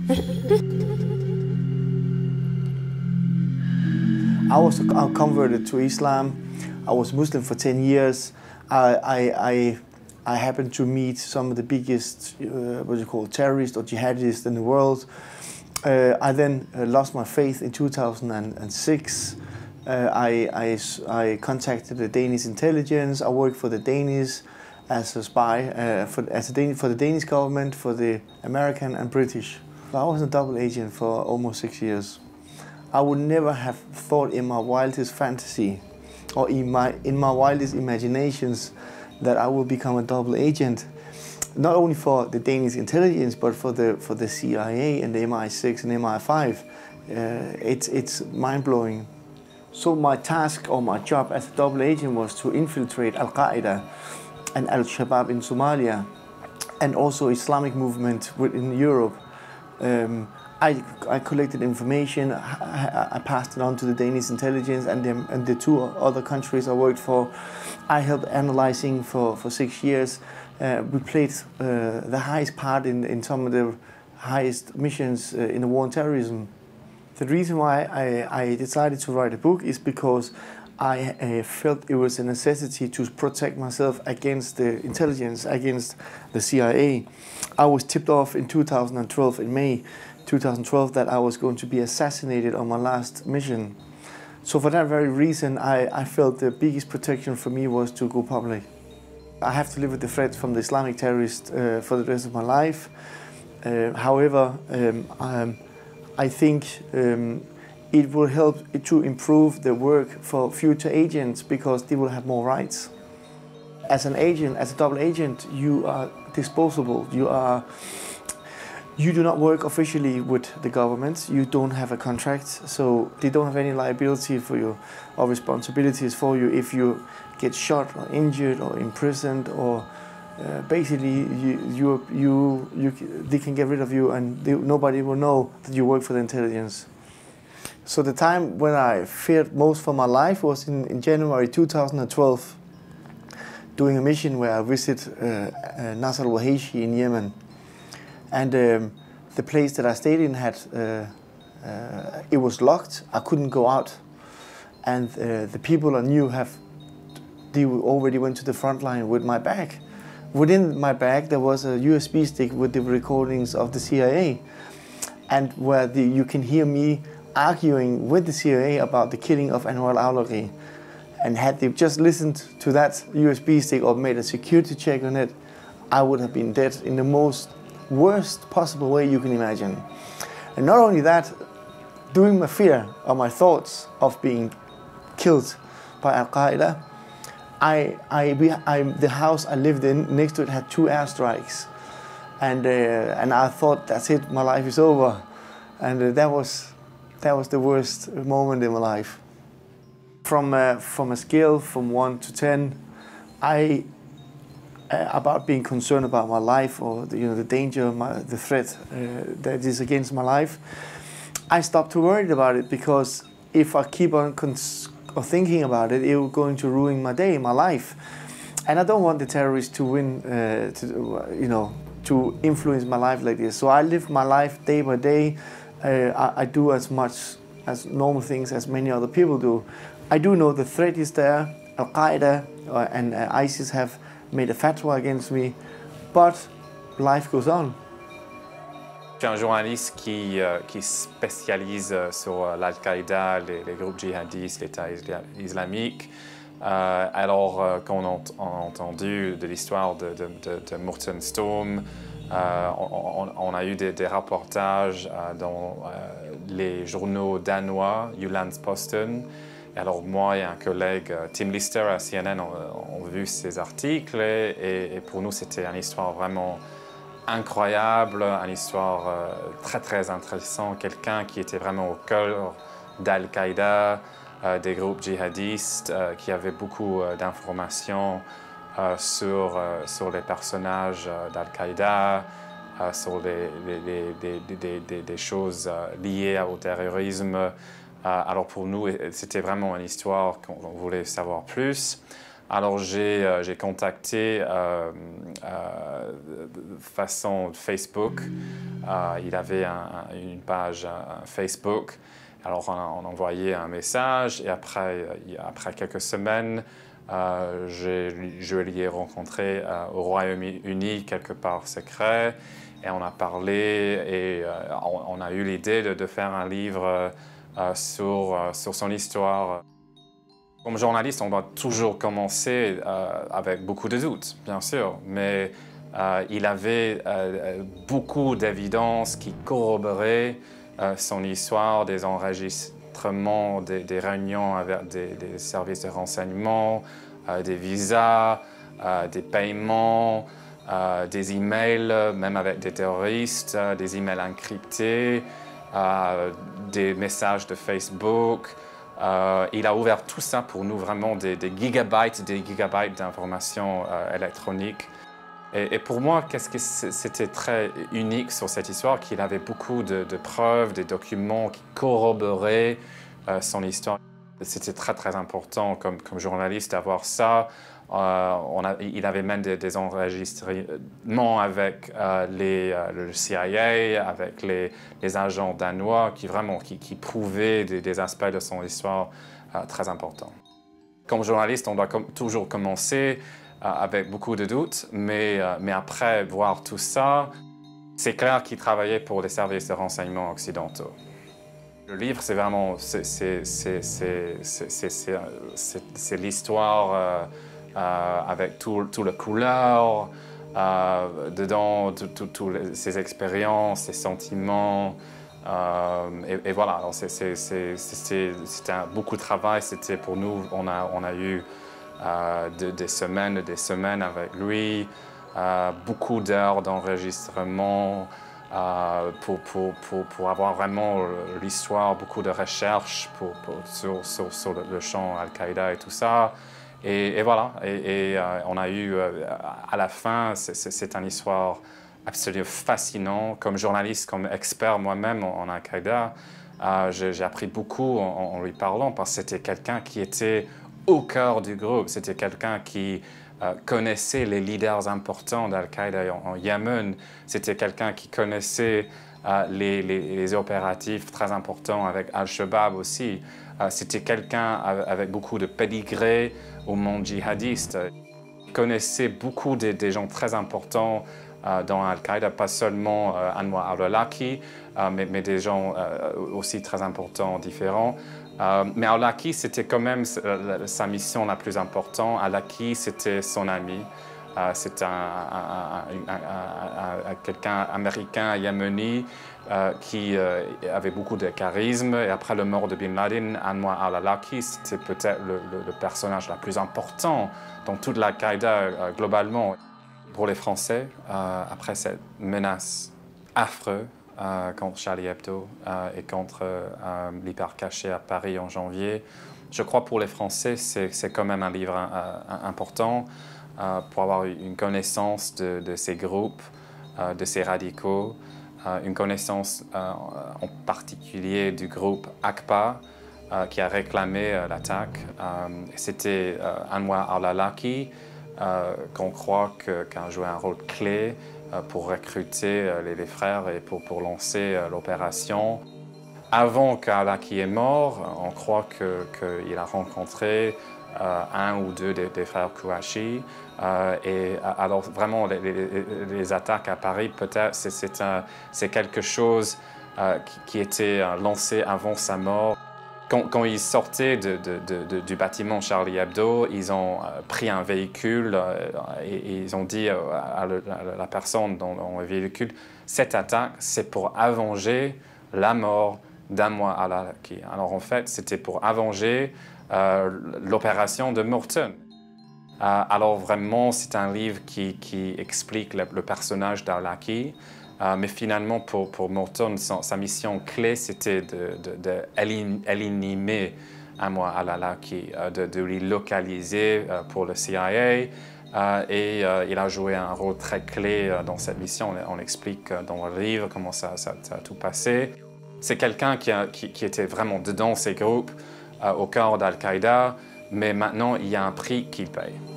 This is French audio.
I was converted to Islam. I was Muslim for 10 years. I happened to meet some of the biggest, terrorists or jihadists in the world. I then lost my faith in 2006. I contacted the Danish intelligence. I worked for the Danish as a spy for the Danish government, for the American and British. I was a double agent for almost 6 years. I would never have thought in my wildest fantasy or in my wildest imaginations that I will become a double agent, not only for the Danish intelligence but for the CIA and the MI6 and MI5. It's mind-blowing. So my task or my job as a double agent was to infiltrate Al-Qaeda and Al-Shabaab in Somalia, and also Islamic movement within Europe. I collected information, I passed it on to the Danish intelligence and the two other countries I worked for. I helped analyzing for 6 years. We played the highest part in some of the highest missions in the war on terrorism. The reason why I decided to write a book is because I felt it was a necessity to protect myself against the intelligence, against the CIA. I was tipped off in 2012, in May 2012, that I was going to be assassinated on my last mission. So for that very reason, I felt the biggest protection for me was to go public. I have to live with the threat from the Islamic terrorists for the rest of my life. However, I think it will help to improve the work for future agents because they will have more rights. As an agent, as a double agent, you are disposable. You do not work officially with the government. You don't have a contract, so they don't have any liability for you or responsibilities for you if you get shot or injured or imprisoned, or basically they can get rid of you and nobody will know that you work for the intelligence. So the time when I feared most for my life was in January 2012, doing a mission where I visited Nasser al-Waheishi in Yemen. And the place that I stayed in had, it was locked. I couldn't go out. And the people I knew they already went to the front line with my bag. Within my bag there was a USB stick with the recordings of the CIA, and where you can hear me arguing with the CIA about the killing of Anwar al-Awlaki. And had they just listened to that USB stick or made a security check on it, I would have been dead in the most worst possible way you can imagine. And not only that, during my fear or my thoughts of being killed by Al-Qaeda, the house I lived in, next to it, had 2 airstrikes. And I thought, that's it, my life is over. And that was the worst moment in my life. From a scale from 1 to 10, about being concerned about my life or the danger, the threat that is against my life, I stopped to worry about it, because if I keep on thinking about it, it will going to ruin my day, my life. And I don't want the terrorists to win, to influence my life like this. So I live my life day by day. I do as much as normal things as many other people do. I do know the threat is there. Al-Qaeda and ISIS have made a fatwa against me, but life goes on. Je suis un journaliste qui spécialise sur l'Al-Qaïda, les groupes djihadistes, l'État islamique. Alors, quand on a entendu de l'histoire de Morten Storm, on a eu des reportages dans les journaux danois, Jyllands-Posten. Alors moi et un collègue, Tim Lister à CNN, ont vu ces articles et pour nous c'était une histoire vraiment incroyable, une histoire très très intéressante, quelqu'un qui était vraiment au cœur d'Al-Qaïda, des groupes djihadistes, qui avait beaucoup d'informations sur les personnages d'Al-Qaïda, sur des choses liées au terrorisme. Alors pour nous, c'était vraiment une histoire qu'on voulait savoir plus. Alors j'ai contacté façon Facebook. Il avait une page Facebook. Alors on a envoyé un message et après quelques semaines, je l'ai rencontré au Royaume-Uni quelque part secret et on a parlé et on a eu l'idée de faire un livre sur son histoire. Comme journaliste, on doit toujours commencer avec beaucoup de doutes, bien sûr, mais il avait beaucoup d'évidences qui corroboraient son histoire, des enregistrements, des réunions avec des services de renseignement, des visas, des paiements, des emails, même avec des terroristes, des emails encryptés, des messages de Facebook. Il a ouvert tout ça pour nous, vraiment des gigabytes d'informations électroniques. Et pour moi, qu'est-ce que c'était très unique sur cette histoire, qu'il avait beaucoup de preuves, des documents qui corroboraient son histoire. C'était très important comme journaliste d'avoir ça. Il avait même des enregistrements avec le CIA, avec les agents danois qui prouvaient des aspects de son histoire très importants. Comme journaliste, on doit toujours commencer avec beaucoup de doutes, mais après voir tout ça, c'est clair qu'il travaillait pour les services de renseignement occidentaux. Le livre, c'est vraiment c'est l'histoire avec tout le couleur, dedans, toutes ses expériences, ses sentiments. Et voilà, alors c'était beaucoup de travail. C'était pour nous, on a eu des semaines avec lui, beaucoup d'heures d'enregistrement pour avoir vraiment l'histoire, beaucoup de recherches sur le champ Al-Qaïda et tout ça. Et voilà, on a eu, à la fin, c'est une histoire absolument fascinante. Comme journaliste, comme expert moi-même en Al-Qaïda, j'ai appris beaucoup en lui parlant parce que c'était quelqu'un qui était au cœur du groupe. C'était quelqu'un qui connaissait les leaders importants d'Al-Qaïda en Yémen. C'était quelqu'un qui connaissait les opératifs très importants avec Al-Shabaab aussi. C'était quelqu'un avec beaucoup de pédigré au monde djihadiste. Il connaissait beaucoup des gens très importants dans Al-Qaïda, pas seulement Anwar al-Awlaki, mais des gens aussi très importants, différents. Mais al-Awlaki, c'était quand même sa mission la plus importante. Al-Awlaki, c'était son ami. C'est quelqu'un américain, yéméni, qui avait beaucoup de charisme. Et après le mort de Bin Laden, Anwar al-Awlaki, c'était peut-être le personnage le plus important dans toute l'Al-Qaïda globalement. Pour les Français, après cette menace affreuse contre Charlie Hebdo et contre l'hypercaché à Paris en janvier, je crois pour les Français, c'est quand même un livre important pour avoir une connaissance de ces groupes, de ces radicaux, une connaissance en particulier du groupe ACPA qui a réclamé l'attaque. C'était Anwar al-Awlaki qu'on croit qu'a joué un rôle clé pour recruter les frères et pour lancer l'opération. Avant qu'al-Awlaki est mort, on croit qu'il a rencontré un ou deux des frères Kouachi. Et alors vraiment, les attaques à Paris, peut-être, c'est quelque chose qui était lancé avant sa mort. Quand ils sortaient du bâtiment Charlie Hebdo, ils ont pris un véhicule et ils ont dit à la personne dans le véhicule, cette attaque, c'est pour avenger la mort d'Anwar al-Awlaki. Alors en fait, c'était pour avenger l'opération de Morton. Alors vraiment, c'est un livre qui explique le personnage d'al-Awlaki. Mais finalement, pour Morton, sa mission clé, c'était d'éliminer Anwar al-Awlaki, de lui localiser pour le CIA. Et il a joué un rôle très clé dans cette mission. On explique dans le livre comment ça a tout passé. C'est quelqu'un qui était vraiment dedans ces groupes, au cœur d'Al-Qaïda. mais maintenant il y a un prix qu'il paye.